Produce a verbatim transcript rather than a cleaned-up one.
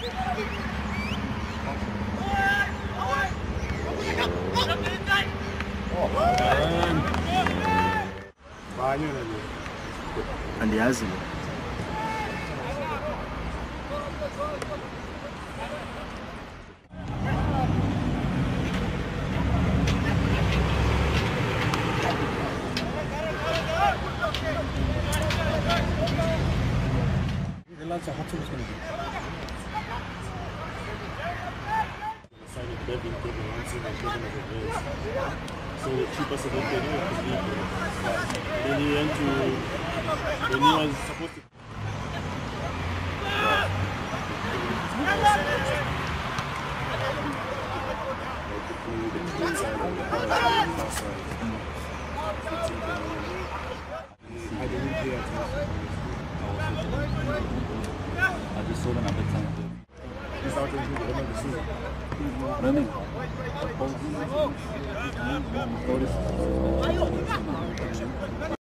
Andiyazi lo. Relaxa, hat schon was gemacht. So keep us a bit better. Then he went to when he was supposed to. I didn't pay attention. I just saw them at the time. He's out in the season. Running.